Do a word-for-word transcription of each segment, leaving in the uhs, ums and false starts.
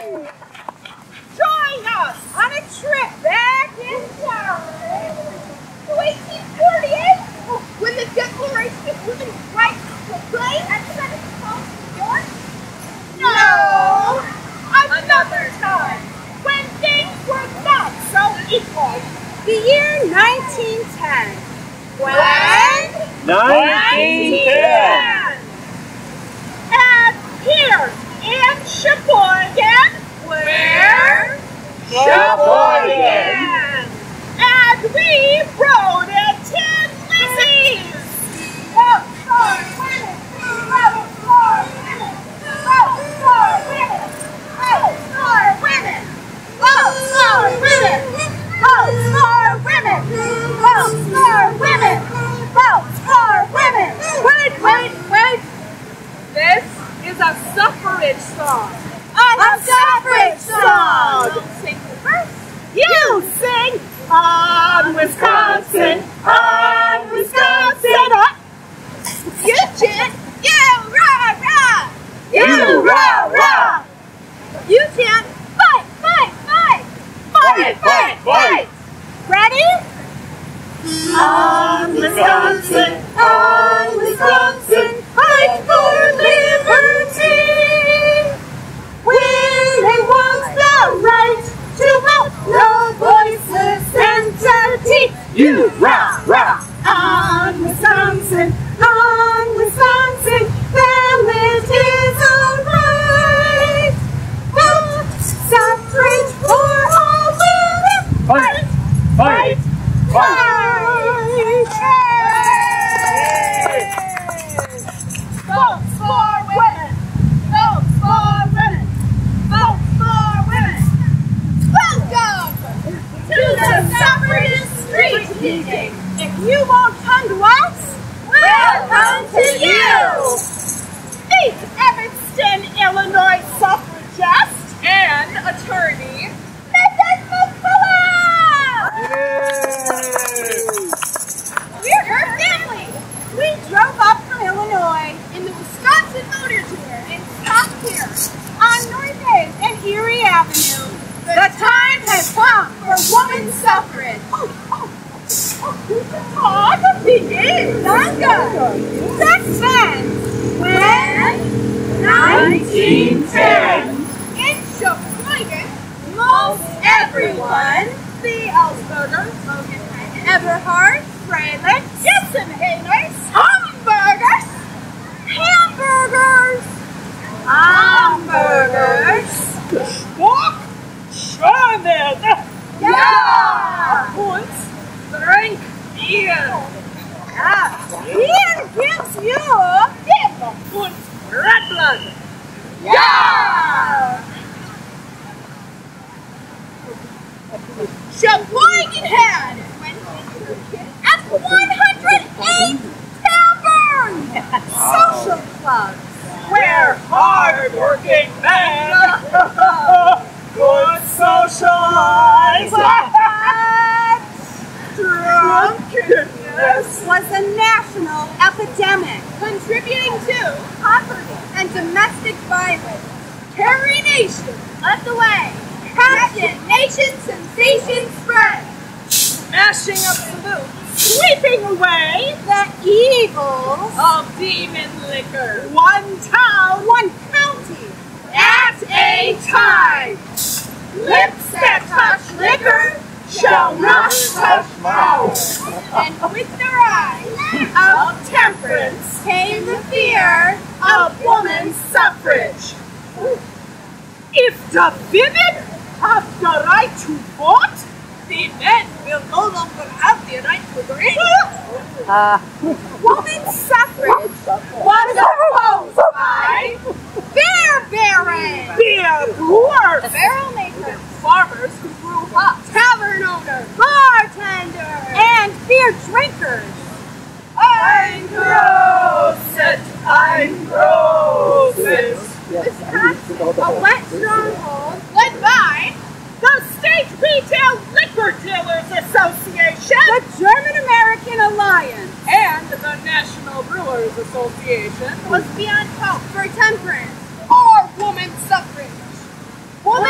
Join us on a trip back in time to eighteen forty-eight, when the Declaration of Women's Rights was played at Senate Hall, New York. No, another time when things were not so equal. The year nineteen ten. When? nineteen ten. And here in Sheboygan, where? Sheboygan. And we rode in tin Lizzie's. Vote for women. Vote for women. Vote for women. Vote for women. Vote for women. Vote for women. Vote for women. Vote for women. Wait, wait, wait. This is a suffrage song. A, a suffrage song. Don't sing the verse. You sing on Wisconsin, on Wisconsin. Uh, you chant, you rah rah, you rah rah. You chant, fight, fight, fight, fight, fight, fight. Ready? On Wisconsin, on Wisconsin, fight for liberty. Women want the right to vote, no voiceless entity. You rah rah. On Wisconsin, on Wisconsin, ballot is alright. Vote suffrage for all women. Fight, fight, fight. Vote for women. Vote for women. Vote for women. Welcome to the suffragist street meeting. If you won't come to us, we'll come to you. Meet Evanston, Illinois suffragist And attorney. Missus McCullough. We're her family. We drove up from Illinois in the Wisconsin Motor Tour and stopped here on North eighth and Erie Avenue. The time has come for women's suffrage. Oh, oh, oh, oh, the begin. Danke. Back then, when? nineteen ten. In Sheboygan, most everyone, the Ellsbergers, Everhard, Freilich, Gissenhainers, hamburgers, hamburgers, hamburgers, Walk, Sherman. yeah, Und drink beer. yeah, beer gives you fever, Und red blood. yeah. Sheboygan had at one hundred eight taverns, social clubs, We're hard-working men. Good socialize. drunkenness was a national epidemic, contributing to poverty and domestic violence. Carrie Nation led the way. Passion, nation, sensation spread. Mashing up salute. Sweeping away the evils Of demon liquor. one town, one county, at a time. Lips that touch liquor shall not touch mouth. And with their eyes of temperance came the fear of woman's suffrage. If the women have the right to vote, The men will no longer have the right to drink. woman's suffrage was opposed by beer barons, Beer brewers. barrel makers, Farmers who grew hops. tavern owners, bartenders, and beer drinkers. Ein großes, ein großes. Wisconsin, a wet stronghold led by the State Retail Liquor Dealers Association, the German-American Alliance, And the National Brewers Association was beyond hope for temperance or woman's suffrage. Woman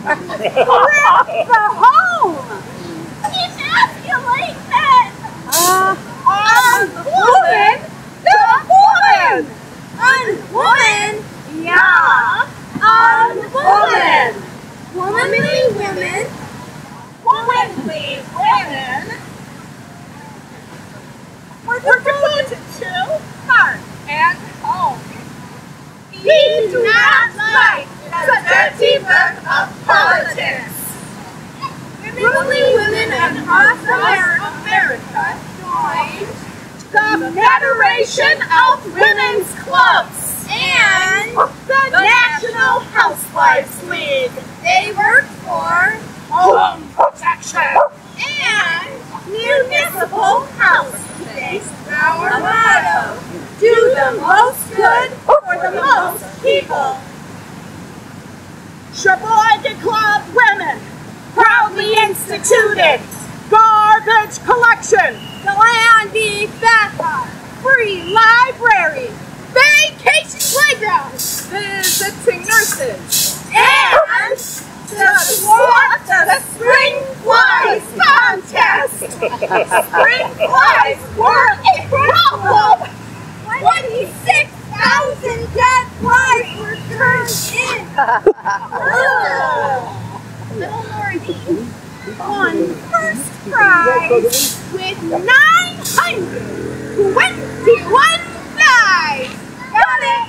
Wreck the home. Emasculate men. Uh, unwoman the woman. Unwoman, yeah. Unwoman. Womanly women. Womanly women. We're devoted to heart and home. We do not like the dirty work of politics. Womanly women across America joined the Federation of Women's Clubs and the National Housewives League. They work for home protection and municipal house. Our motto, do the most good for the most people. Sheboygan Club Women proudly instituted garbage collection, the land be bathhouse, free library, vacation playgrounds, visiting nurses, and the Swat the Spring Flies contest. Spring flies were a problem. twenty-six thousand dead flies were turned in. Little Lordy won first prize with nine hundred twenty-one flies. Got it?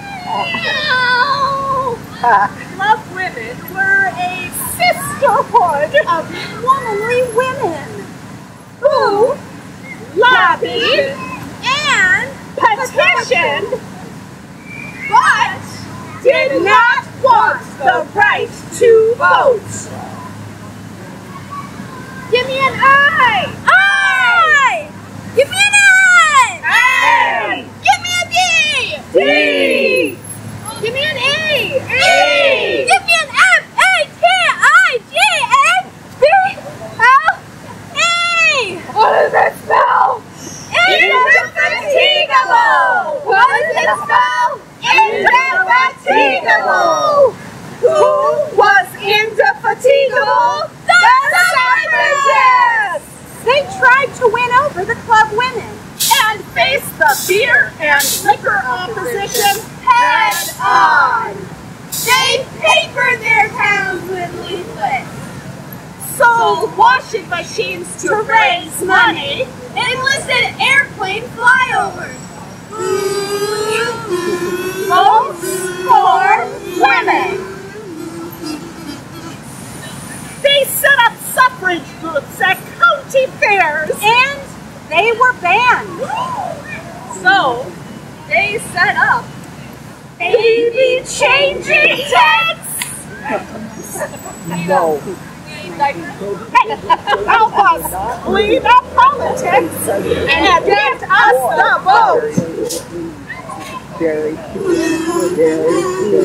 Club women were a sisterhood of womanly women who lobbied and petitioned, but did not want the right to vote. Give me an I! I! Give me an I! I! Give me a D! D! Give me an E! E! Give me an F! A! T! I! G! N! B! L! E! What does it spell? Indefatigable! What does it spell? Indefatigable! Who was indefatigable? The suffragists! They tried to win over the club women and face the beer and liquor opposition head on. They papered their towns with leaflets, sold washing machines to raise money, enlisted airplane flyovers. Votes for women. They set up suffrage booths at county fairs, and they were banned. So, they set up baby changing tents. No. Hey, help us clean up politics and get us the vote. Jerry. Jerry.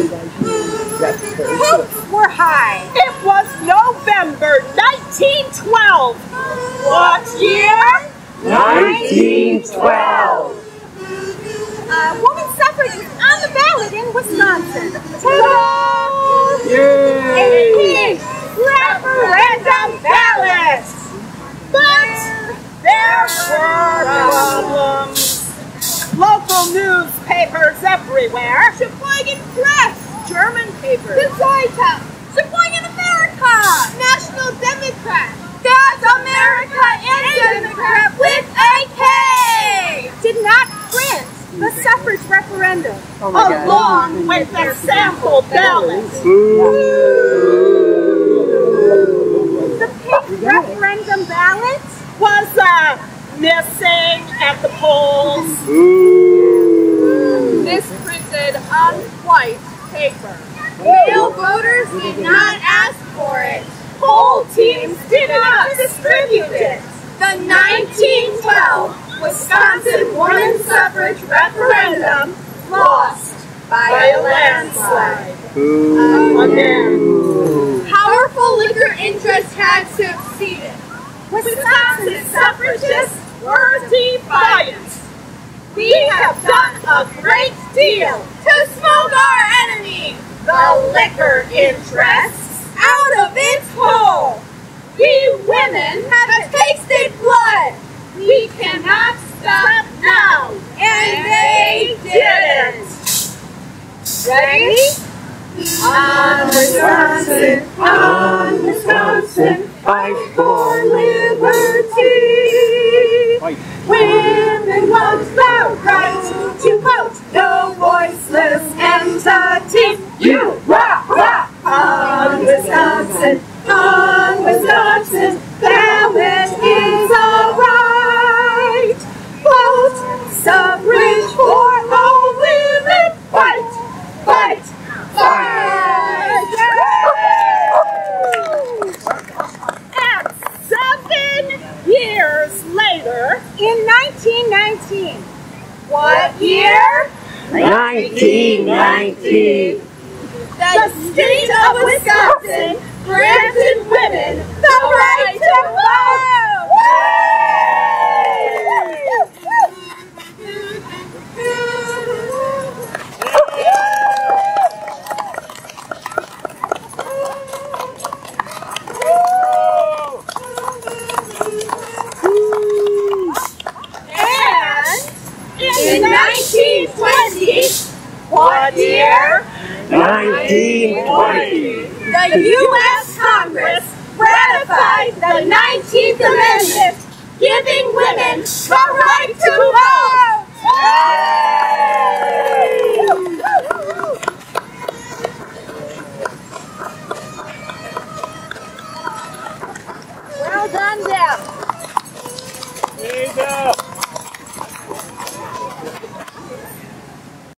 Hopes were high. It was November nineteen twelve. What year? nineteen twelve. Uh, woman suffrage is on the ballot in Wisconsin. Ta-da! Yay! Referendum ballot! But there were problems. Local newspapers everywhere. Sheboygan Press. German papers. The Zeitung. Sheboygan America. National Democrat. That's America and Democrat with a K. Did not print the suffrage referendum Oh my God. along with their sample ballot. The pink referendum ballot was uh, missing at the polls. Misprinted on white paper. Male voters did not ask for it. Poll teams did not distribute it. The nineteen twelve Wisconsin Woman Suffrage referendum lost by a landslide. Again. Powerful liquor interests had succeeded. Wisconsin suffragists were defiant. We have done a great deal to smoke our enemy, the liquor interests, out of its hole. We women have tasted blood. We cannot stop now. And they didn't. Ready? On Wisconsin, on Wisconsin, fight for liberty. Fight. Women want the right to vote, no voiceless entities. You rock, rock! On Wisconsin, on Wisconsin, ballot is alright. Vote suffrage for all women. Fight, fight, fight! And seven years later, in nineteen nineteen, what year? nineteen nineteen. The state of Wisconsin granted women the right to vote! And in nineteen twenty, what year? nineteen twenty. The U S Congress ratified the nineteenth Amendment, giving women the right to vote!